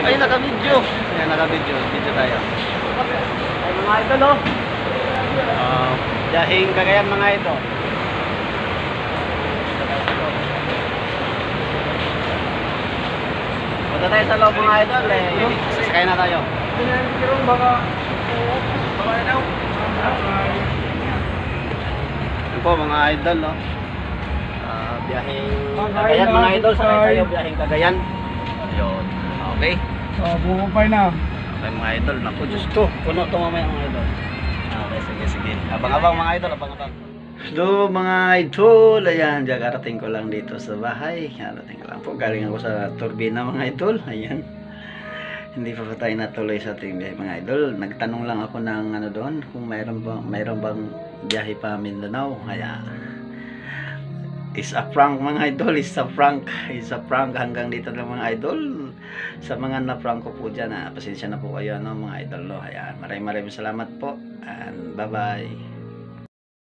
Ay, naka-video. Ayan, naka-video. Video tayo. Ay, mga idol, oh. Dahing Cagayan, mga idol. Punta tayo sa loob, mga idol. Sasakay na tayo. Yan po, mga idol, no? Biyaheng Cagayan, mga idol. Sakay tayo, biyaheng Cagayan. Ayun. Okay. Bukupay na. Okay, mga idol. Naku, Diyos ko. Puno ito mamaya, mga idol. Okay, sige, sige. Abang-abang, mga idol. Abang-abang. So, mga idol. Ayan, karating ko lang dito sa bahay. Karating ko lang po. Galing ako sa turbina, mga idol. Ayan. Hindi pa tayo natuloy sa ating biyahe, mga idol. Nagtanong lang ako ng ano doon, kung mayroon bang biyahe pa Mindanao. Kaya is a prank, mga idol. Is a prank hanggang dito lang, mga idol. Sa mga na-prank ko po dyan, pasensya na po kayo, no, mga idol, no. Ayan, maraming salamat po and bye bye.